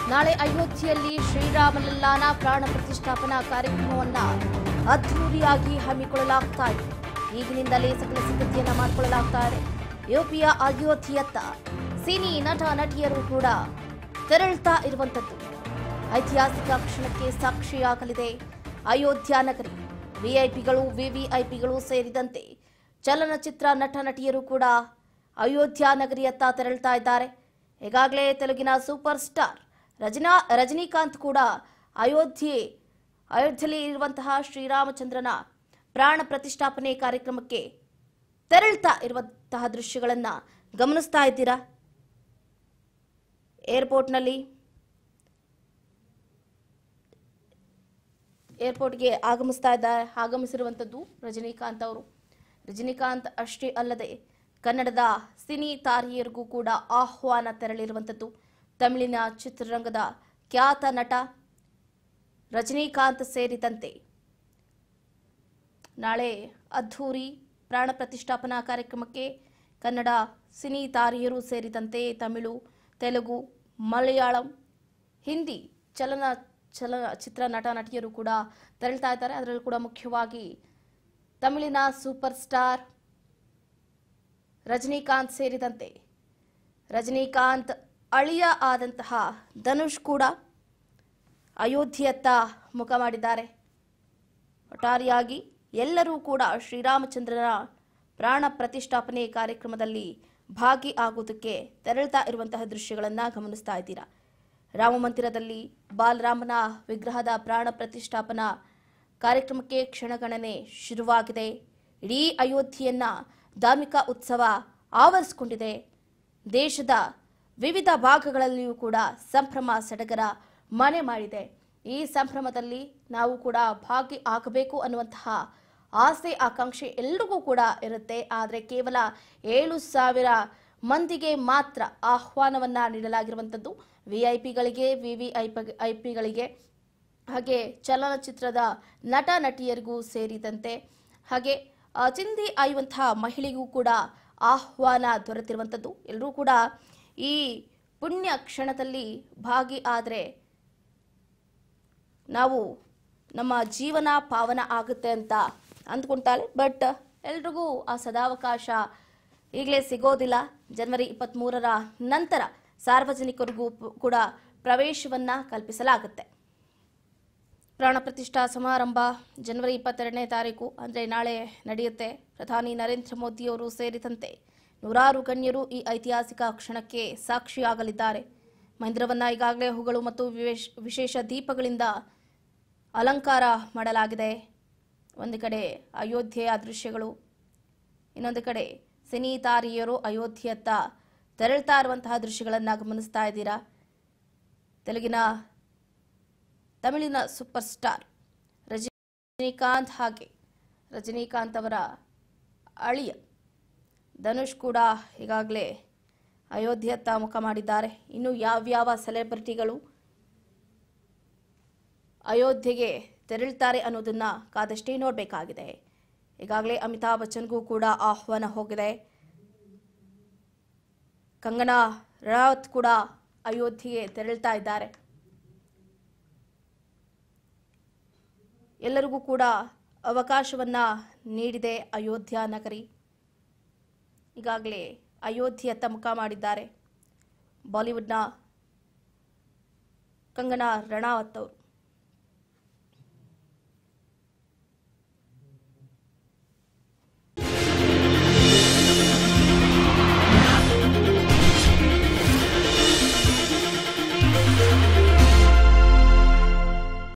ನಾಳೆ ಅಯೋಧ್ಯೆಯಲ್ಲಿ ಶ್ರೀರಾಮಲಲ್ಲಾನ ಪ್ರಾಣ ಪ್ರತಿಷ್ಠಾಪನಾ ಕಾರ್ಯಕ್ರಮವನ್ನು ಅದ್ಧೂರಿಯಾಗಿ ಹಮ್ಮಿಕೊಳ್ಳಲಾಗ್ತಾ ಇದೆ. ಈಗಿನಿಂದಲೇ ಸಕಲ ಸಿದ್ಧತೆಯನ್ನು ಮಾಡಿಕೊಳ್ಳಲಾಗ್ತಾ ಇದೆ. ಯುಪಿಯ ಅಯೋಧ್ಯೆಯತ್ತ ಸಿನಿ ನಟ ನಟಿಯರು ಕೂಡ ತೆರಳುತ್ತಾ ಇರುವಂತದ್ದು ಐತಿಹಾಸಿಕ ಕ್ಷಣಕ್ಕೆ ಸಾಕ್ಷಿಯಾಗಲಿದೆ ಅಯೋಧ್ಯ ನಗರಿ. ವಿಐಪಿಗಳು ವಿವಿಐಪಿಗಳು ಸೇರಿದಂತೆ ಚಲನಚಿತ್ರ ನಟ ನಟಿಯರು ಕೂಡ ಅಯೋಧ್ಯ ನಗರಿಯತ್ತ ತೆರಳುತ್ತಾ ಇದ್ದಾರೆ. ಈಗಾಗಲೇ ತೆಲುಗಿನ ಸೂಪರ್ ಸ್ಟಾರ್ ರಜನಿಕಾಂತ್ ಕೂಡ ಅಯೋಧ್ಯೆಯಲ್ಲಿ ಇರುವಂತಹ ಶ್ರೀರಾಮಚಂದ್ರನ ಪ್ರಾಣ ಪ್ರತಿಷ್ಠಾಪನೆ ಕಾರ್ಯಕ್ರಮಕ್ಕೆ ತೆರಳುತ್ತಾ ಇರುವಂತಹ ದೃಶ್ಯಗಳನ್ನು ಗಮನಿಸ್ತಾ ಇದ್ದೀರಾ. ಏರ್ಪೋರ್ಟ್ಗೆ ಆಗಮಿಸಿರುವಂಥದ್ದು ರಜನಿಕಾಂತ್ ಅವರು. ರಜನಿಕಾಂತ್ ಅಷ್ಟೇ ಅಲ್ಲದೆ ಕನ್ನಡದ ಸಿನಿ ತಾರೆಯರಿಗೂ ಕೂಡ ಆಹ್ವಾನ ತೆರಳಿರುವಂಥದ್ದು. ತಮಿಳಿನ ಚಿತ್ರರಂಗದ ಖ್ಯಾತ ನಟ ರಜನಿಕಾಂತ್ ಸೇರಿದಂತೆ ನಾಳೆ ಅದ್ಧೂರಿ ಪ್ರಾಣ ಪ್ರತಿಷ್ಠಾಪನಾ ಕಾರ್ಯಕ್ರಮಕ್ಕೆ ಕನ್ನಡ ಸಿನಿ ತಾರೆಯರು ಸೇರಿದಂತೆ ತಮಿಳು, ತೆಲುಗು, ಮಲಯಾಳಂ, ಹಿಂದಿ ಚಲನಚಿತ್ರ ನಟ ನಟಿಯರು ಕೂಡ ತೆರಳುತ್ತಾ ಇದ್ದಾರೆ. ಅದರಲ್ಲೂ ಕೂಡ ಮುಖ್ಯವಾಗಿ ತಮಿಳಿನ ಸೂಪರ್ ಸ್ಟಾರ್ ರಜನಿಕಾಂತ್ ಸೇರಿದಂತೆ ರಜನಿಕಾಂತ್ ಅಳಿಯ ಆದಂತಹ ಧನುಷ್ ಕೂಡ ಅಯೋಧ್ಯೆಯತ್ತ ಮುಖ ಮಾಡಿದ್ದಾರೆ. ಒಟ್ಟಾರೆಯಾಗಿ ಎಲ್ಲರೂ ಕೂಡ ಶ್ರೀರಾಮಚಂದ್ರನ ಪ್ರಾಣ ಪ್ರತಿಷ್ಠಾಪನೆ ಕಾರ್ಯಕ್ರಮದಲ್ಲಿ ಭಾಗಿಯಾಗುವುದಕ್ಕೆ ತೆರಳುತ್ತಾ ಇರುವಂತಹ ದೃಶ್ಯಗಳನ್ನು ಗಮನಿಸ್ತಾ ಇದ್ದೀರಾ. ರಾಮ ಮಂದಿರದಲ್ಲಿ ಬಾಲರಾಮನ ವಿಗ್ರಹದ ಪ್ರಾಣ ಪ್ರತಿಷ್ಠಾಪನಾ ಕಾರ್ಯಕ್ರಮಕ್ಕೆ ಕ್ಷಣಗಣನೆ ಶುರುವಾಗಿದೆ. ಇಡೀ ಅಯೋಧ್ಯೆಯನ್ನ ಧಾರ್ಮಿಕ ಉತ್ಸವ ಆವರಿಸಿಕೊಂಡಿದೆ. ದೇಶದ ವಿವಿಧ ಭಾಗಗಳಲ್ಲಿಯೂ ಕೂಡ ಸಂಭ್ರಮ ಸಡಗರ ಮನೆ ಮಾಡಿದೆ. ಈ ಸಂಭ್ರಮದಲ್ಲಿ ನಾವು ಕೂಡ ಭಾಗಿಯಾಗಬೇಕು ಅನ್ನುವಂತಹ ಆಸೆ ಆಕಾಂಕ್ಷೆ ಎಲ್ರಿಗೂ ಕೂಡ ಇರುತ್ತೆ. ಆದರೆ ಕೇವಲ 7,000 ಮಂದಿಗೆ ಮಾತ್ರ ಆಹ್ವಾನವನ್ನ ನೀಡಲಾಗಿರುವಂಥದ್ದು. ವಿಐಪಿಗಳಿಗೆ, ವಿವಿಐಪಿಗಳಿಗೆ, ಹಾಗೆ ಚಲನಚಿತ್ರದ ನಟ ನಟಿಯರಿಗೂ ಸೇರಿದಂತೆ ಹಾಗೆ ಚಿಂದಿ ಆಯುವಂತಹ ಮಹಿಳೆಗೂ ಕೂಡ ಆಹ್ವಾನ ದೊರೆತಿರುವಂಥದ್ದು. ಎಲ್ಲರೂ ಕೂಡ ಈ ಪುಣ್ಯ ಕ್ಷಣದಲ್ಲಿ ಭಾಗಿಯಾದರೆ ನಾವು ನಮ್ಮ ಜೀವನ ಪಾವನ ಆಗುತ್ತೆ ಅಂತ ಅಂದ್ಕೊಳ್ತಾಳೆ. ಬಟ್ ಎಲ್ರಿಗೂ ಆ ಸದಾವಕಾಶ ಈಗಲೇ ಸಿಗೋದಿಲ್ಲ. ಜನವರಿ 23ರ ನಂತರ ಸಾರ್ವಜನಿಕರಿಗೂ ಕೂಡ ಪ್ರವೇಶವನ್ನು ಕಲ್ಪಿಸಲಾಗುತ್ತೆ. ಪ್ರಾಣ ಪ್ರತಿಷ್ಠಾ ಸಮಾರಂಭ ಜನವರಿ 22ನೇ ತಾರೀಕು ಅಂದರೆ ನಾಳೆ ನಡೆಯುತ್ತೆ. ಪ್ರಧಾನಿ ನರೇಂದ್ರ ಮೋದಿಯವರು ಸೇರಿದಂತೆ ನೂರಾರು ಗಣ್ಯರು ಈ ಐತಿಹಾಸಿಕ ಕ್ಷಣಕ್ಕೆ ಸಾಕ್ಷಿಯಾಗಲಿದ್ದಾರೆ. ಮಂದಿರವನ್ನು ಈಗಾಗಲೇ ಹೂಗಳು ಮತ್ತು ವಿಶೇಷ ದೀಪಗಳಿಂದ ಅಲಂಕಾರ ಮಾಡಲಾಗಿದೆ. ಒಂದು ಕಡೆ ಅಯೋಧ್ಯೆಯ ದೃಶ್ಯಗಳು, ಇನ್ನೊಂದು ಕಡೆ ಸಿನಿ ತಾರೆಯರು ಅಯೋಧ್ಯೆಯತ್ತ ತೆರಳುತ್ತಾ ಇರುವಂತಹ ದೃಶ್ಯಗಳನ್ನು ಗಮನಿಸ್ತಾ ಇದ್ದೀರಾ. ತಮಿಳಿನ ಸೂಪರ್ ಸ್ಟಾರ್ ರಜನಿಕಾಂತ್ ಹಾಗೆ ರಜನಿಕಾಂತ್ ಅವರ ಅಳಿಯ ಧನುಷ್ ಕೂಡ ಈಗಾಗಲೇ ಅಯೋಧ್ಯೆಯತ್ತ ಮುಖ ಮಾಡಿದ್ದಾರೆ. ಇನ್ನು ಯಾವ್ಯಾವ ಸೆಲೆಬ್ರಿಟಿಗಳು ಅಯೋಧ್ಯೆಗೆ ತೆರಳುತ್ತಾರೆ ಅನ್ನೋದನ್ನ ಕಾದಷ್ಟೇ ನೋಡಬೇಕಾಗಿದೆ. ಈಗಾಗಲೇ ಅಮಿತಾಬ್ ಬಚ್ಚನ್ಗೂ ಕೂಡ ಆಹ್ವಾನ ಹೋಗಿದೆ. ಕಂಗನಾ ರನೌತ್ ಕೂಡ ಅಯೋಧ್ಯೆಗೆ ತೆರಳುತ್ತಾ ಇದ್ದಾರೆ. ಎಲ್ಲರಿಗೂ ಕೂಡ ಅವಕಾಶವನ್ನ ನೀಡಿದೆ ಅಯೋಧ್ಯ ನಗರಿ. ಈಗಾಗಲೇ ಅಯೋಧ್ಯೆಯತ್ತ ಮುಖ ಮಾಡಿದ್ದಾರೆ ಬಾಲಿವುಡ್ನ ಕಂಗನಾ ರನೌತ್ ಅವರು.